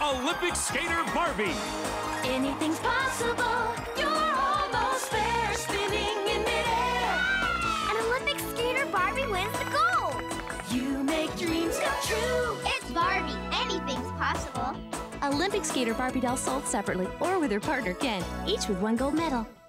Olympic skater Barbie. Anything's possible. You're almost there, spinning in midair. An Olympic skater Barbie wins the gold. You make dreams come true. It's Barbie. Anything's possible. Olympic skater Barbie doll sold separately or with her partner Ken, each with 1 gold medal.